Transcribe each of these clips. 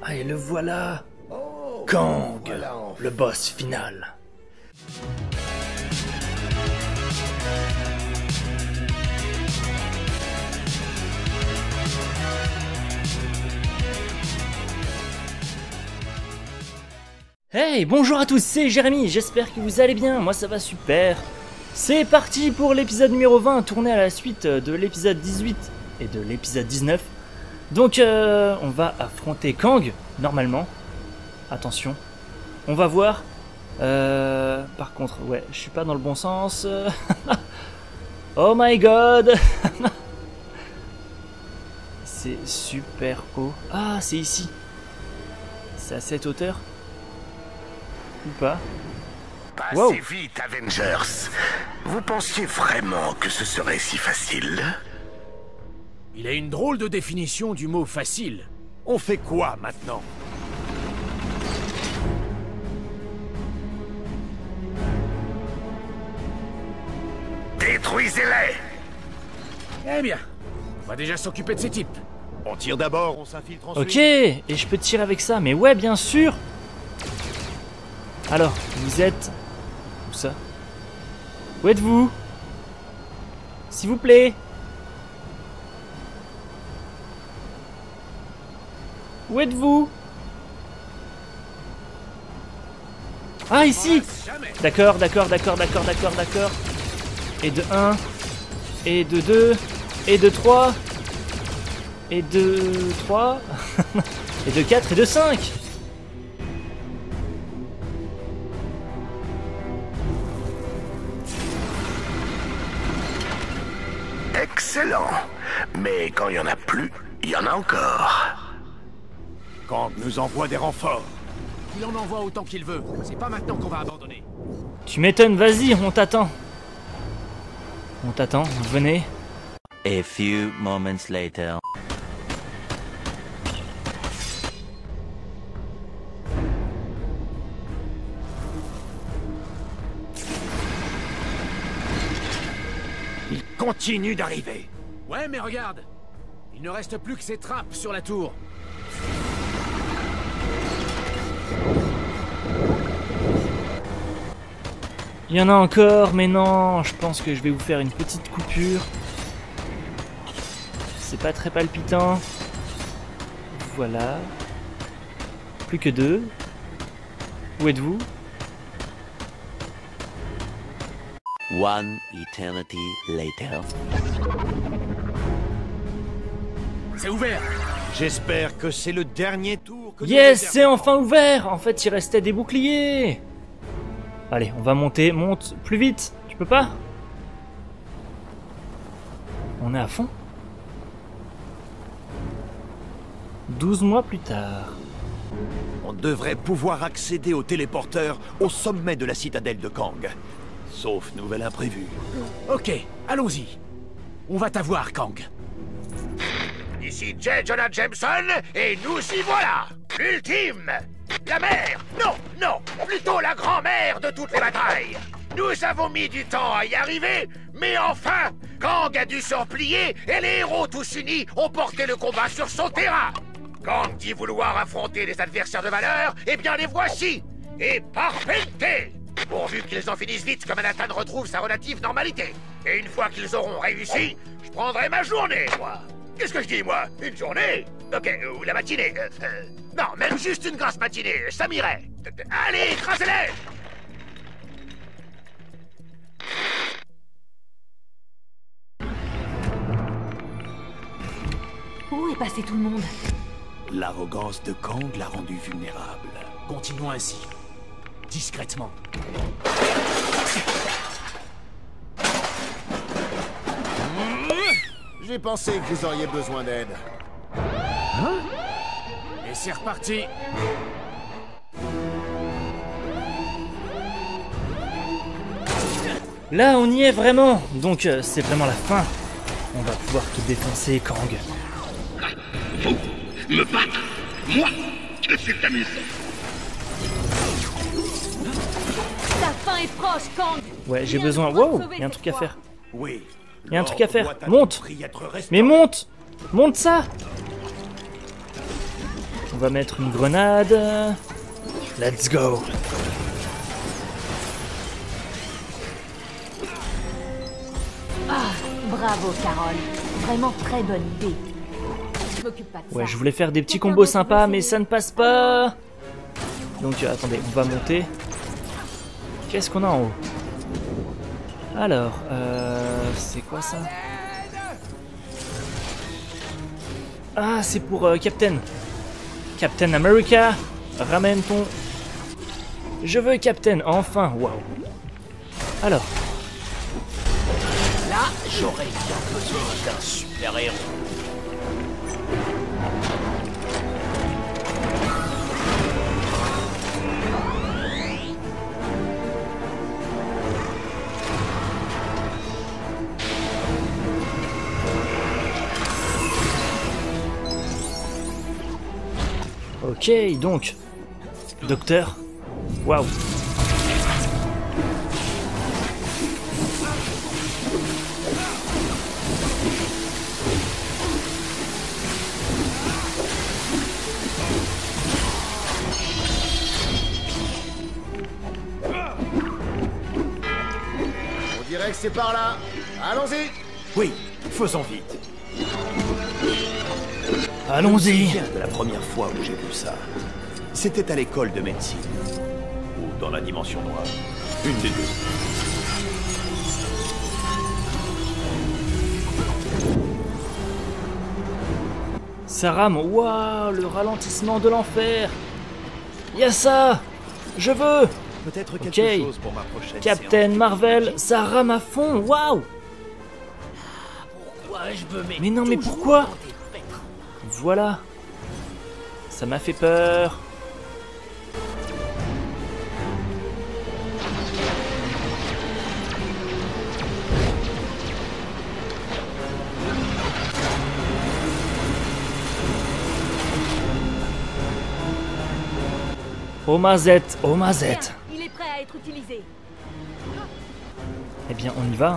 Ah, et le voilà. Oh, Kang, voilà enfin. le boss final. Hey, bonjour à tous, c'est Jérémy, j'espère que vous allez bien, moi ça va super. C'est parti pour l'épisode numéro 20, tourné à la suite de l'épisode 18 et de l'épisode 19. Donc on va affronter Kang, normalement. Attention, on va voir. Par contre, ouais, je suis pas dans le bon sens. Oh my god. C'est super haut. Ah, c'est ici. C'est à cette hauteur. Ou pas? Pas Wow. si vite, Avengers. Vous pensiez vraiment que ce serait si facile? Il a une drôle de définition du mot facile. On fait quoi maintenant? Détruisez-les! Eh bien, on va déjà s'occuper de ces types. On tire d'abord, on s'infiltre ensuite. Ok, et je peux tirer avec ça, mais ouais, bien sûr. Alors, vous êtes... Où ça? Où êtes-vous? S'il vous plaît. Où êtes-vous? Ah, ici. D'accord. Et de 1, et de 2, et de 3, et de 3, et de 4, et de 5. Excellent. Mais quand il y en a plus, il y en a encore. Kang nous envoie des renforts. Il en envoie autant qu'il veut. C'est pas maintenant qu'on va abandonner. Tu m'étonnes, vas-y, on t'attend. On t'attend, venez. A few moments later. Il continue d'arriver. Ouais, mais regarde. Il ne reste plus que ces trappes sur la tour. Il y en a encore, mais non, je pense que je vais vous faire une petite coupure. C'est pas très palpitant. Voilà. Plus que 2. Où êtes-vous? One eternity later. C'est ouvert. J'espère que c'est le dernier tour que nous Yes, réservons. c'est enfin ouvert. En fait, il restait des boucliers. Allez, on va monter. Monte plus vite. Tu peux pas? On est à fond. 12 mois plus tard. On devrait pouvoir accéder au téléporteur au sommet de la citadelle de Kang. Sauf nouvel imprévu. Ok, allons-y. On va t'avoir, Kang. Ici J. Jonah Jameson, et nous y voilà! L'ultime! La mère! Non, plutôt la grand-mère de toutes les batailles! Nous avons mis du temps à y arriver, mais enfin, Kang a dû se replier et les héros tous unis ont porté le combat sur son terrain! Kang dit vouloir affronter des adversaires de valeur, eh bien les voici! Et parfaités! Pourvu qu'ils en finissent vite que Manhattan retrouve sa relative normalité. Et une fois qu'ils auront réussi, je prendrai ma journée, moi! Qu'est-ce que je dis, moi? Une journée? Ok, ou la matinée. Non, même juste une grasse matinée, ça m'irait. Allez, écrasez-les! Où est passé tout le monde? L'arrogance de Kang l'a rendu vulnérable. Continuons ainsi. Discrètement. J'ai pensé que vous auriez besoin d'aide. Et c'est reparti. Là, on y est vraiment. Donc, c'est vraiment la fin. On va pouvoir te défoncer, Kang. Vous me battre? Moi? C'est amusant. Ta fin est proche, Kang. Ouais, j'ai Rien besoin... ne pourra Wow, sauver il y a un cette truc à fois. faire. Oui. Il y a un truc à faire. L'ordre doit à Monte. tout prix être restauré. Mais monte! Monte ça! On va mettre une grenade. Let's go. Ah, bravo Carole. Vraiment très bonne idée. Je m'occupe pas de ça. Ouais, je voulais faire des petits combos sympas, mais ça ne passe pas. Donc, attendez, on va monter. Qu'est-ce qu'on a en haut? Alors, c'est quoi ça? Ah, c'est pour Captain. Captain America, ramène ton... Je veux Captain, enfin, waouh. Alors. Là, j'aurais bien besoin d'un super-héros. Ok, donc, docteur, waouh. On dirait que c'est par là. Allons-y. Oui, faisons vite. Allons-y. Je me souviens de la première fois où j'ai vu ça. C'était à l'école de médecine. Ou dans la dimension noire. Une des deux. Ça rame, waouh, le ralentissement de l'enfer. Y'a ça. Je veux. Peut-être quelque chose pour ma prochaine Captain Marvel, ça rame à fond, waouh. Mais non, mais pourquoi? Voilà. Ça m'a fait peur. Oh mazette, oh mazette. Il est prêt à être utilisé. Eh bien, on y va. Hein.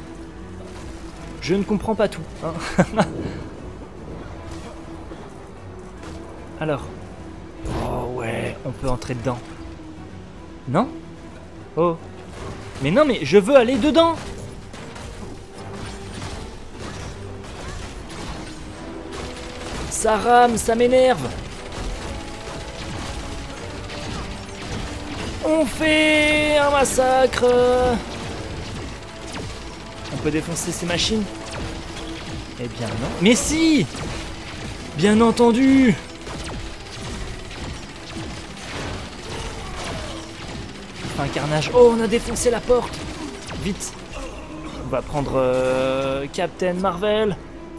Je ne comprends pas tout. Hein. Alors. Oh ouais, on peut entrer dedans. Non? Oh. Mais non, mais je veux aller dedans. Ça rame, ça m'énerve. On fait un massacre. On peut défoncer ces machines? Eh bien non. Mais si! Bien entendu! Un carnage. Oh, on a défoncé la porte! Vite! On va prendre Captain Marvel.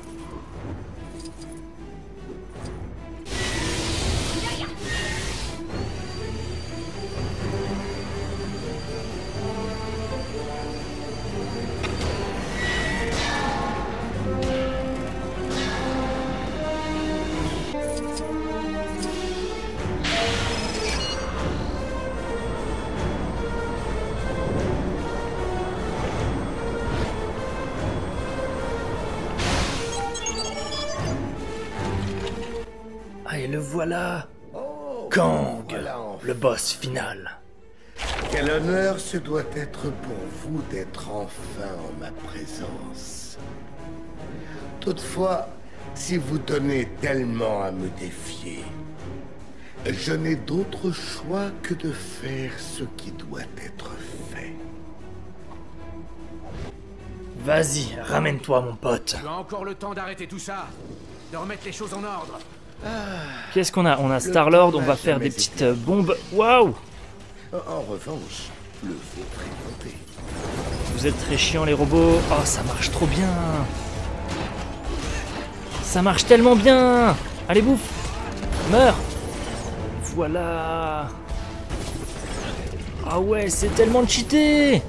Ah, et le voilà! Kang, voilà enfin. le boss final. Quel honneur ce doit être pour vous d'être enfin en ma présence. Toutefois, si vous tenez tellement à me défier, je n'ai d'autre choix que de faire ce qui doit être fait. Vas-y, ramène-toi, mon pote. Tu as encore le temps d'arrêter tout ça, de remettre les choses en ordre. Qu'est-ce qu'on a? On a Star-Lord, on va faire des petites bombes. Waouh! En revanche, le vôtre est monté. Vous êtes très chiants, les robots. Oh, ça marche trop bien. Ça marche tellement bien. Allez, bouffe. Meurs. Voilà. Ah ouais, c'est tellement cheaté.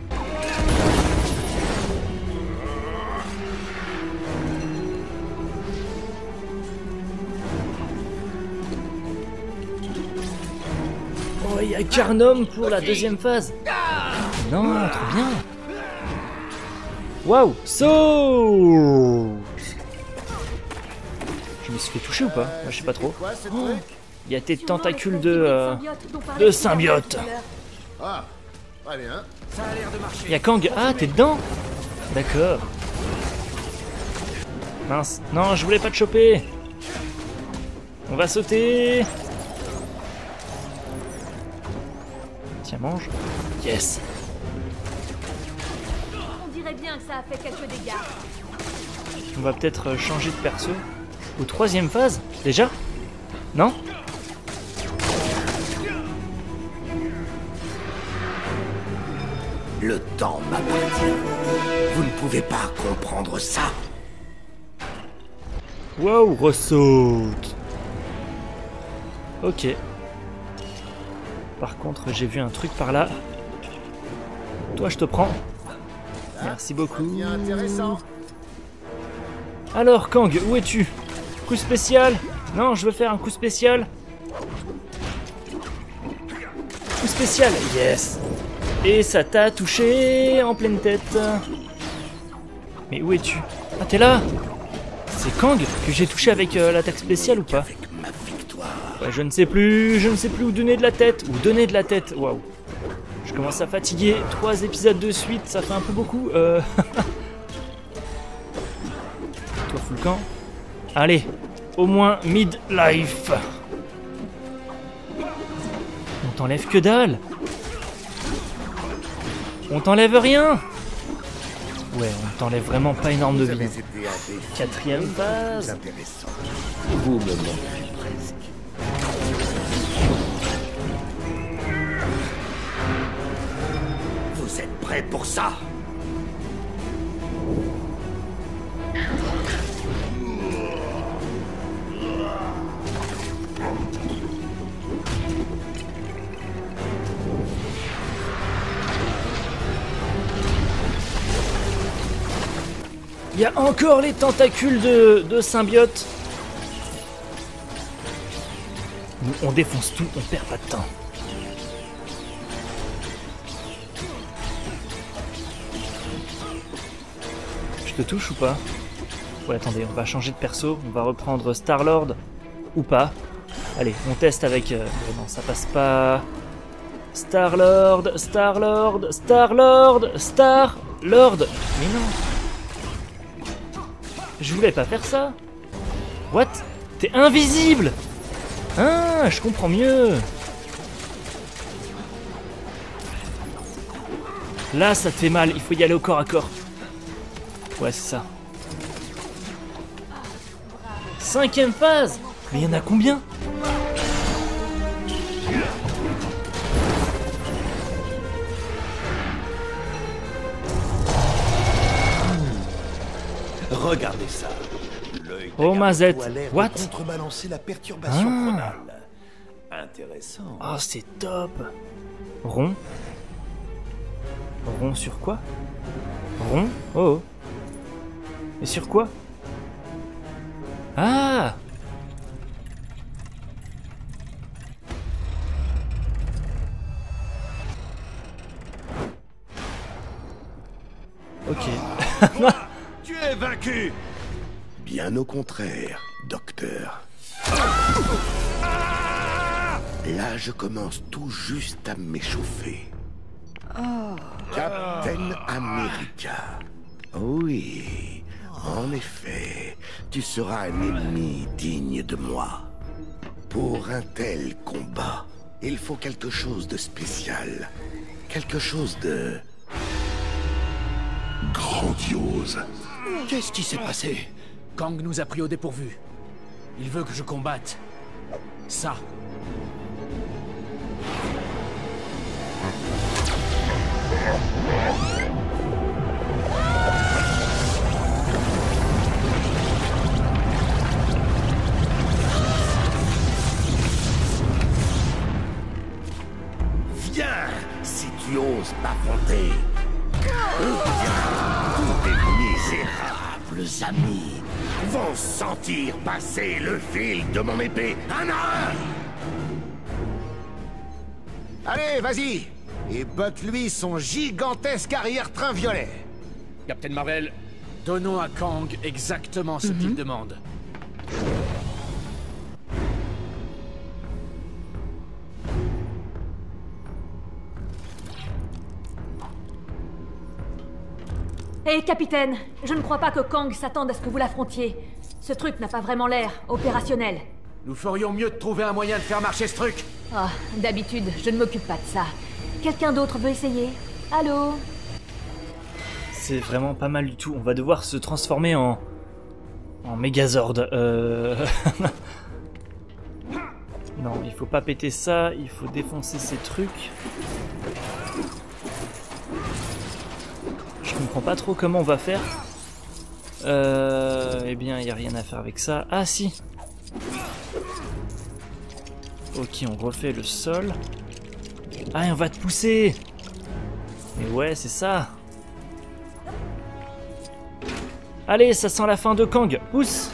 Oh, il y a Carnum pour la deuxième phase. Non, trop bien. Waouh, saut. Je me il se fait toucher ou pas? Je sais pas trop. Quoi ce Oh, truc? il y a tes Sûrement tentacules le de symbiote dont parlait symbiote. tout à l'heure. Ah, très bien. Ça a l'air de marcher. Il y a Kang. Ah, t'es dedans? D'accord. Mince. Non, je voulais pas te choper. On va sauter. Tiens, mange. Yes. On dirait bien que ça a fait quelques dégâts. On va peut-être changer de perso. Au 3e phase? Déjà? Non? Le temps m'appartient. Vous ne pouvez pas comprendre ça. Wow, ressaute. Ok. Par contre, j'ai vu un truc par là. Toi, je te prends. Merci beaucoup. Bien intéressant. Alors, Kang, où es-tu? Coup spécial? Non, je veux faire un coup spécial. Coup spécial, yes. Et ça t'a touché en pleine tête. Mais où es-tu? Ah, t'es là? C'est Kang que j'ai touché avec l'attaque spéciale ou pas? Ouais, je ne sais plus où donner de la tête. Waouh. Je commence à fatiguer. 3 épisodes de suite, ça fait un peu beaucoup. Toi, full camp. Allez, au moins mid-life. On t'enlève que dalle. On t'enlève rien. Ouais, on t'enlève vraiment pas énorme de vie. 4e phase. Intéressant. Vous me manquez presque. Vous êtes prêts pour ça? Il y a encore les tentacules de symbiote. Nous, on défonce tout, on perd pas de temps. Je te touche ou pas? Ouais, attendez, on va changer de perso. On va reprendre Star-Lord ou pas. Allez, on teste avec... non, ça passe pas... Star-Lord. Mais non. Je voulais pas faire ça. What? T'es invisible. Ah, je comprends mieux. Là, ça te fait mal. Il faut y aller au corps à corps. Ouais, c'est ça. 5e phase. Mais il y en a combien? Regardez ça. L'œil Oh, Mazette. d'Agamotto a l'air de What? contrebalancer la perturbation Ah. chronale. Intéressant. Oh, c'est top. Rond. Rond sur quoi? Rond? Oh. Et sur quoi? Ah! Ok. Tu es vaincu. Bien au contraire, docteur. Là, je commence tout juste à m'échauffer. Captain America. Oui, en effet, tu seras un ennemi digne de moi. Pour un tel combat, il faut quelque chose de spécial. Quelque chose de... grandiose. Qu'est-ce qui s'est passé? Kang nous a pris au dépourvu. Il veut que je combatte. Ça. Viens, si tu oses m'affronter. Tous tes misérables amis vont sentir passer le fil de mon épée un à un. Allez, vas-y. Et botte-lui son gigantesque arrière-train violet. Captain Marvel, donnons à Kang exactement ce qu'il demande. Hé, capitaine, je ne crois pas que Kang s'attende à ce que vous l'affrontiez. Ce truc n'a pas vraiment l'air opérationnel. Nous ferions mieux de trouver un moyen de faire marcher ce truc. Oh, d'habitude, je ne m'occupe pas de ça. Quelqu'un d'autre veut essayer? Allô? C'est vraiment pas mal du tout. On va devoir se transformer en Megazord. Non, il faut pas péter ça. Il faut défoncer ces trucs. Je comprends pas trop comment on va faire. Eh bien, il n'y a rien à faire avec ça. Ah, si. Ok, on refait le sol. Ah, et on va te pousser. Mais ouais, c'est ça. Allez, ça sent la fin de Kang. Pousse.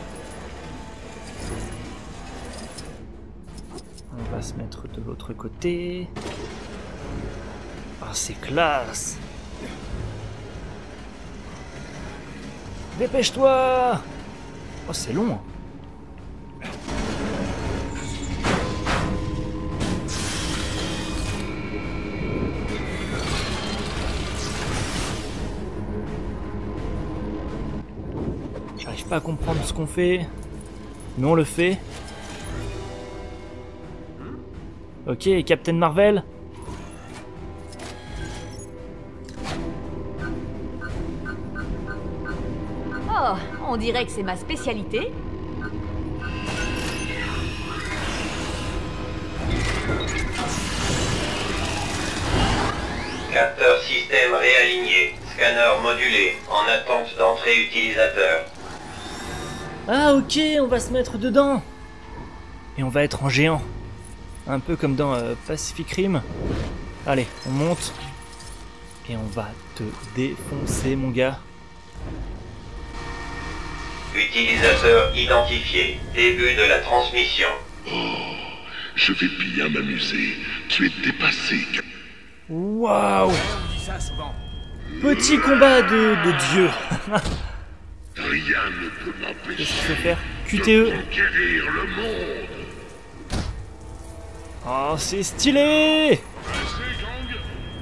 On va se mettre de l'autre côté. Ah, c'est classe. Dépêche-toi. Oh, c'est long. J'arrive pas à comprendre ce qu'on fait, mais on le fait. Ok, Captain Marvel. Oh, on dirait que c'est ma spécialité. Capteur système réaligné. Scanner modulé. En attente d'entrée utilisateur. Ah ok, on va se mettre dedans. Et on va être en géant. Un peu comme dans Pacific Rim. Allez, on monte. Et on va te défoncer, mon gars. Utilisateur identifié. Début de la transmission. Oh, je vais bien m'amuser. Tu es dépassé. Waouh! On dit ça souvent. Petit combat de dieu. Rien ne peut m'empêcher Qu'est-ce qu'il faut faire? de QTE. conquérir le monde. Oh, c'est stylé! Assez, gang.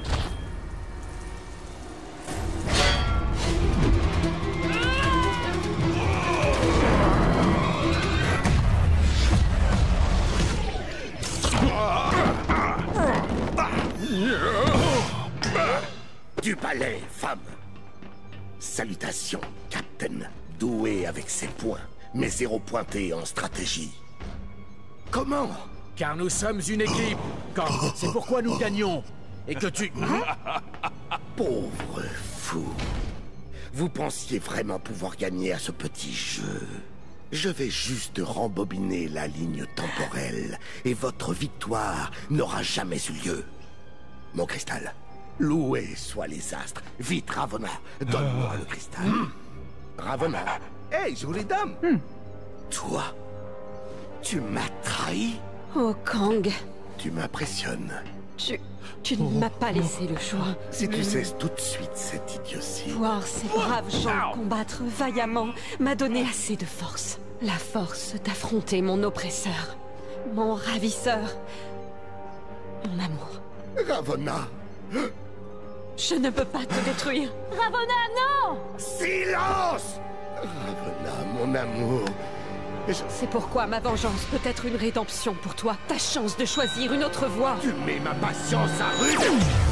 Du palais, femme. Salutations, Captain. Doué avec ses points, mais zéro pointé en stratégie. Comment? Car nous sommes une équipe. Kang, c'est pourquoi nous gagnons. Et que tu... Pauvre fou. Vous pensiez vraiment pouvoir gagner à ce petit jeu? Je vais juste rembobiner la ligne temporelle et votre victoire n'aura jamais eu lieu. Mon cristal, loués soient les astres. Vite, Ravonna, donne-moi le cristal. Ravonna. Hey, jolie dame. Toi, tu m'as trahi? Oh, Kang, Tu m'impressionnes. tu ne m'as pas laissé le choix. Si tu cesses tout de suite cette idiotie... Voir ces braves gens combattre vaillamment m'a donné assez de force. La force d'affronter mon oppresseur, mon ravisseur, mon amour. Ravonna. Je ne peux pas te détruire. Ravonna, non! Silence! Ravonna, mon amour. C'est pourquoi ma vengeance peut être une rédemption pour toi. Ta chance de choisir une autre voie. Tu mets ma patience à rude.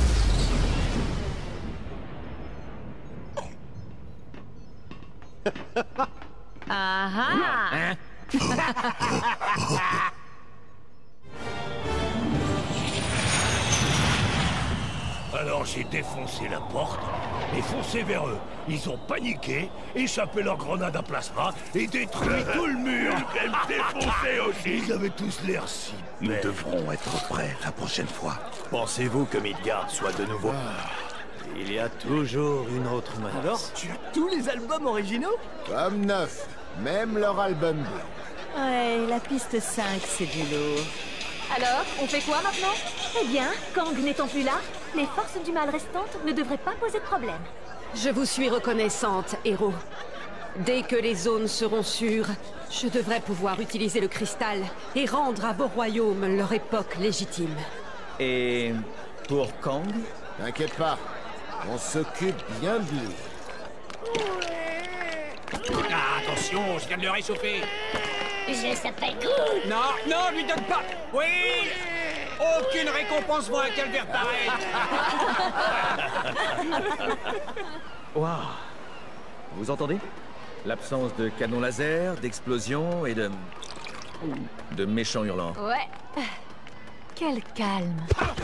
Ah ah! Alors j'ai défoncé la porte et foncé vers eux. Ils ont paniqué, échappé leur grenade à plasma et détruit tout le mur. Elle défoncé aussi. Ils avaient tous l'air si Nous bêtes. devrons être prêts la prochaine fois. Pensez-vous que Midgard soit de nouveau... Il y a toujours une autre menace. Alors, tu as tous les albums originaux? Comme neuf, même leur album blanc. Ouais, la piste 5, c'est du lourd. Alors, on fait quoi maintenant? Eh bien, Kang n'étant plus là, les forces du mal restantes ne devraient pas poser de problème. Je vous suis reconnaissante, héros. Dès que les zones seront sûres, je devrais pouvoir utiliser le cristal et rendre à vos royaumes leur époque légitime. Et pour Kang? T'inquiète pas, on s'occupe bien de lui. Ah, attention, je viens de le réchauffer. Je s'appelle Groot. Non, non, lui donne pas. Oui. Aucune récompense vaut un calvaire pareil. Waouh. Vous entendez? L'absence de canon laser, d'explosion et de méchants hurlants. Ouais. Quel calme.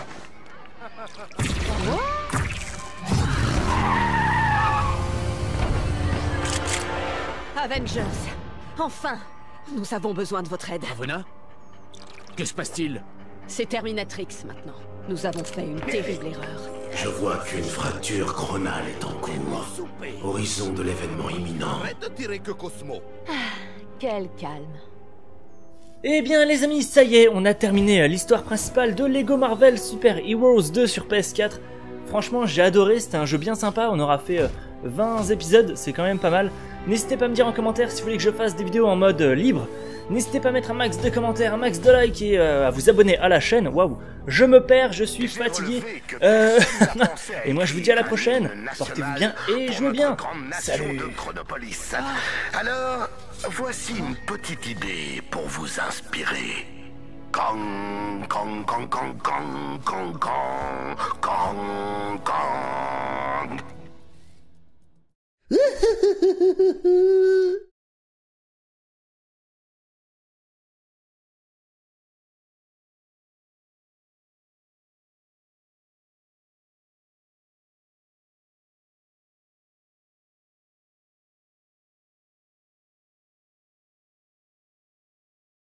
Avengers, enfin, nous avons besoin de votre aide. Ravonna? Que se passe-t-il? C'est Terminatrix maintenant. Nous avons fait une terrible erreur. Je vois qu'une fracture chronale est en cours. Horizon de l'événement imminent. Arrête de tirer que Cosmo. Quel calme. Eh bien les amis, ça y est, on a terminé l'histoire principale de Lego Marvel Super Heroes 2 sur PS4. Franchement, j'ai adoré, c'était un jeu bien sympa, on aura fait 20 épisodes, c'est quand même pas mal. N'hésitez pas à me dire en commentaire si vous voulez que je fasse des vidéos en mode libre. N'hésitez pas à mettre un max de commentaires, un max de likes et à vous abonner à la chaîne. Waouh, je me perds, je suis fatigué. Et moi je vous dis à la prochaine. Portez-vous bien et jouez bien. Salut. Alors, voici une petite idée pour vous inspirer. Kong, Kong, Kong, Kong, Kong, Kong, Kong, Kong, Kong.